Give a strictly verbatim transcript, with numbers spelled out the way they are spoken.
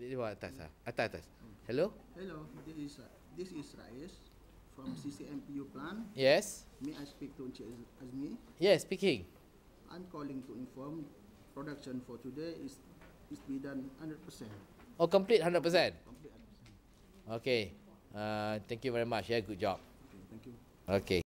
Di bawah atas ah. Atas atas. Hello? Hello, this is uh, this is Rais from C C M P U plant. Yes. May I speak to Encik Azmi? Yes, speaking. I'm calling to inform production for today is is be done one hundred percent. Oh, complete one hundred percent. Complete one hundred percent. Okay. Uh, thank you very much. Yeah, good job. Okay, thank you. Okay.